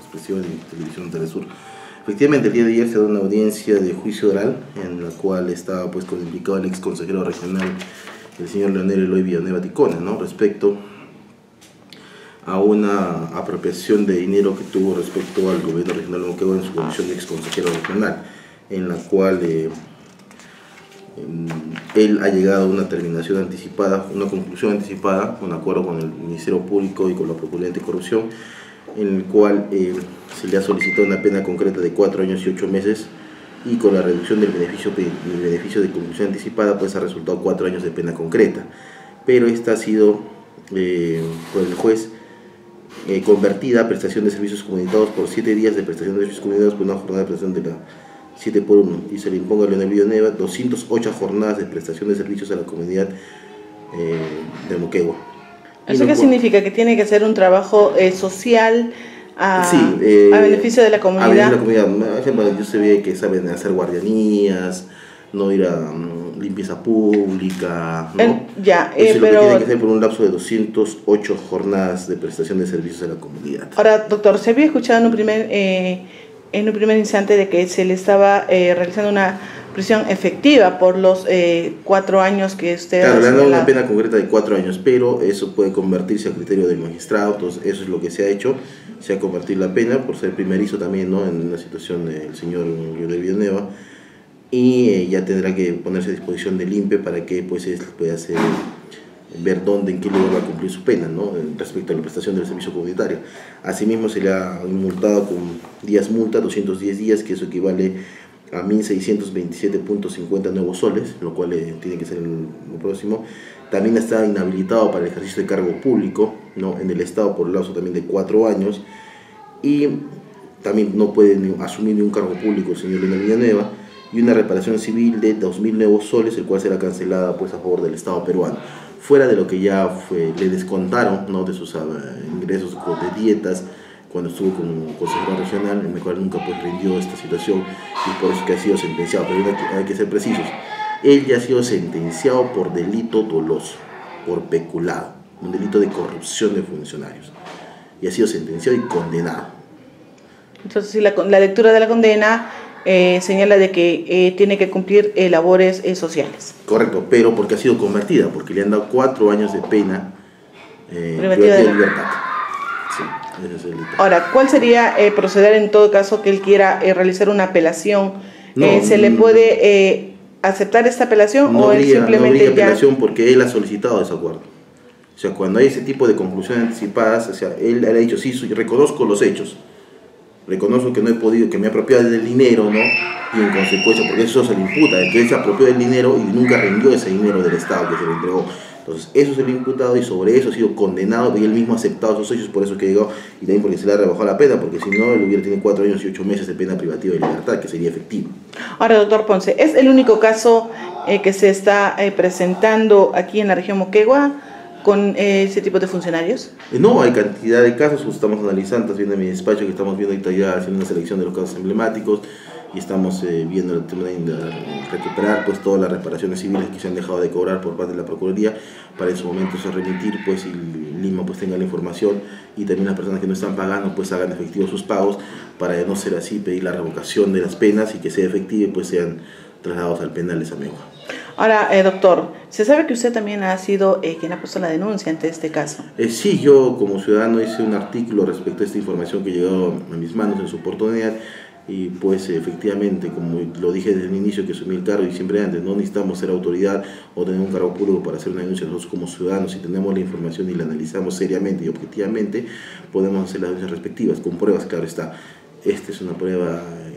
Expresión y Televisión Telesur. Efectivamente, el día de ayer se da una audiencia de juicio oral en la cual estaba pues implicado el ex consejero regional, el señor Leonel Eloy Villanueva Ticona, ¿no?, respecto a una apropiación de dinero que tuvo respecto al gobierno regional de Moquegua en su condición de ex consejero regional, en la cual él ha llegado a una terminación anticipada, una conclusión anticipada, un acuerdo con el Ministerio Público y con la Procuraduría Anticorrupción, en el cual se le ha solicitado una pena concreta de 4 años y 8 meses, y con la reducción del beneficio de conclusión anticipada pues ha resultado 4 años de pena concreta, pero esta ha sido por el juez convertida a prestación de servicios comunitarios por 7 días de prestación de servicios comunitarios por una jornada de prestación de la 7 por 1, y se le imponga a Leonel Villanueva 208 jornadas de prestación de servicios a la comunidad de Moquegua. ¿Eso qué significa? ¿Que tiene que hacer un trabajo social a beneficio de la comunidad? A beneficio de la comunidad. Por ejemplo, yo sé que saben hacer guardianías, no ir a limpieza pública, ¿no? Pero lo que tiene que hacer por un lapso de 208 jornadas de prestación de servicios a la comunidad. Ahora, doctor, se había escuchado en un primer instante de que se le estaba realizando una prisión efectiva por los 4 años que usted... Claro, le han dado una pena concreta de 4 años, pero eso puede convertirse a criterio del magistrado. Entonces eso es lo que se ha hecho, se ha convertido la pena por ser primerizo también, ¿no?, en la situación del señor Leonel Villanueva, y ya tendrá que ponerse a disposición del INPE para que pues él pueda ver dónde, en qué lugar va a cumplir su pena, ¿no?, respecto a la prestación del servicio comunitario. Asimismo se le ha multado con días multa, 210 días, que eso equivale a 1.627.50 nuevos soles, lo cual tiene que ser lo próximo. También está inhabilitado para el ejercicio de cargo público, ¿no?, en el Estado por el lapso también de 4 años, y también no puede asumir ningún cargo público el señor Leonel Villanueva, y una reparación civil de 2.000 nuevos soles, el cual será cancelada pues a favor del Estado peruano, fuera de lo que ya le descontaron, ¿no?, de sus ingresos de dietas cuando estuvo como consejero regional, en el cual nunca pues rindió esta situación, y por eso que ha sido sentenciado. Pero hay que ser precisos, él ya ha sido sentenciado por delito doloso, por peculado, un delito de corrupción de funcionarios, y ha sido sentenciado y condenado. Entonces, si la lectura de la condena señala de que tiene que cumplir labores sociales. Correcto, pero porque ha sido convertida, porque le han dado 4 años de pena privativa de libertad. Sí, ese es el delito. Ahora, ¿cuál sería proceder en todo caso que él quiera realizar una apelación? ¿Se le puede aceptar esta apelación o él simplemente no habría apelación porque él ha solicitado ese acuerdo? O sea, cuando hay ese tipo de conclusiones anticipadas, o sea, él ha dicho, sí, reconozco los hechos, reconozco que no he podido, que me he apropiado del dinero, ¿no?, y en consecuencia, porque eso se le imputa, de que él se apropió del dinero y nunca rindió ese dinero del Estado que se le entregó. Entonces eso se le ha imputado y sobre eso ha sido condenado, y él mismo ha aceptado esos hechos, por eso que llegó, y también porque se le ha rebajado la pena, porque si no, él hubiera tenido 4 años y 8 meses de pena privativa de libertad, que sería efectivo. Ahora, doctor Ponce, ¿es el único caso que se está presentando aquí en la región Moquegua con ese tipo de funcionarios? No, hay cantidad de casos, estamos analizando, estás viendo en mi despacho que estamos viendo ahorita ya haciendo una selección de los casos emblemáticos, y estamos viendo el tema de recuperar pues todas las reparaciones civiles que se han dejado de cobrar por parte de la Procuraduría, para en su momento remitir pues, y Lima pues tenga la información, y también las personas que no están pagando pues hagan efectivos sus pagos, para de no ser así pedir la revocación de las penas y que sea efectiva y pues sean trasladados al penal de Samegua. Ahora, doctor, se sabe que usted también ha sido quien ha puesto la denuncia ante este caso. Sí, yo como ciudadano hice un artículo respecto a esta información que llegó a mis manos en su oportunidad, y pues efectivamente, como lo dije desde el inicio que asumí el cargo y siempre antes, no necesitamos ser autoridad o tener un cargo público para hacer una denuncia. Nosotros como ciudadanos, si tenemos la información y la analizamos seriamente y objetivamente, podemos hacer las denuncias respectivas, con pruebas, claro está. Esta es una prueba